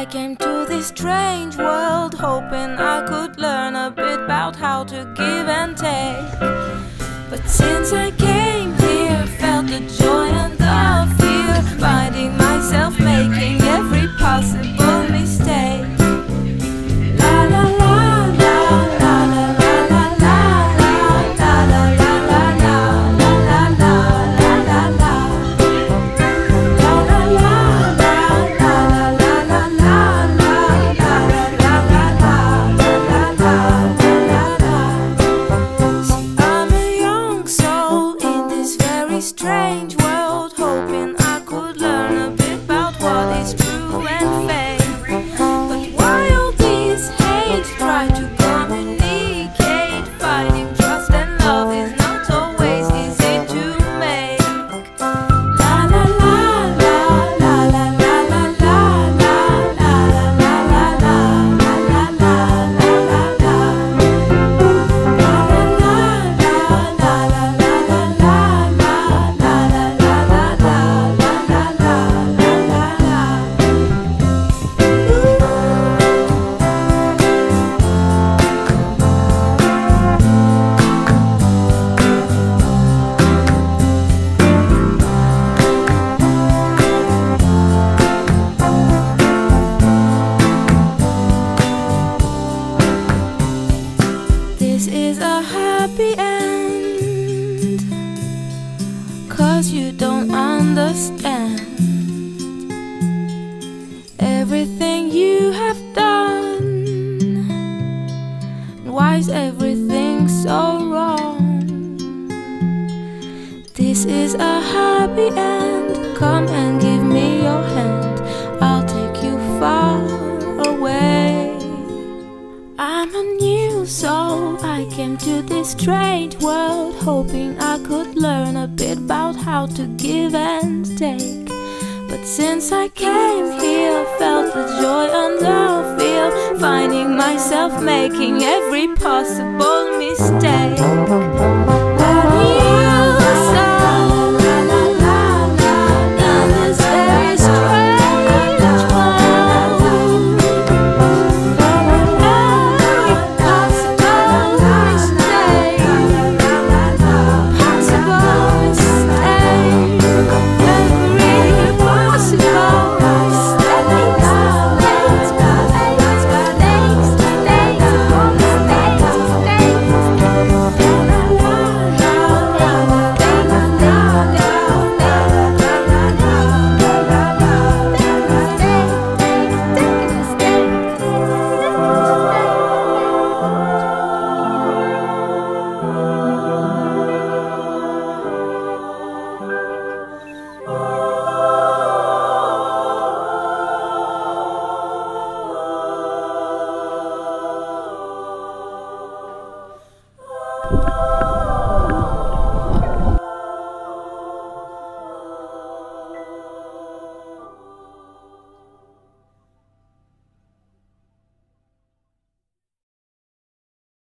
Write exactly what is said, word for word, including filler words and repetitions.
came to this strange world hoping I could learn a bit about how to give and take. But since I came here, felt the joy and the fear, finding myself making every possible mistake. La la la la la la la la la la la la la la la la la la la. Strange world, hoping I could learn a bit about what is true and fake. But why all this hate? Try to communicate. Finding trust and love is not always easy to make. La la la la la la la la la la la la la la la la la. This is a happy end, 'cause you don't understand everything you have done. Why is everything so wrong? This is a happy end. Come and give me your hand, I'll take you far away. I'm a new soul, I came to this strange world hoping I could learn a bit about how to give and take. But since I came here, felt the joy and the fear, finding myself making every possible mistake.